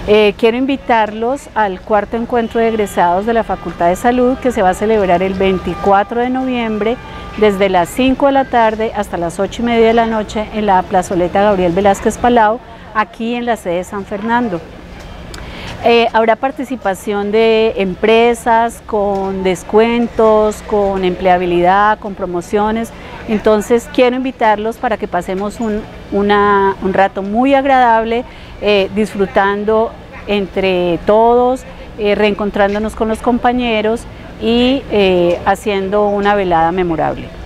Quiero invitarlos al cuarto encuentro de egresados de la Facultad de Salud, que se va a celebrar el 24 de noviembre desde las 5 de la tarde hasta las 8:30 de la noche en la plazoleta Gabriel Velázquez Palau, aquí en la sede de San Fernando. Habrá participación de empresas con descuentos, con empleabilidad, con promociones. Entonces quiero invitarlos para que pasemos un rato muy agradable, disfrutando entre todos, reencontrándonos con los compañeros y haciendo una velada memorable.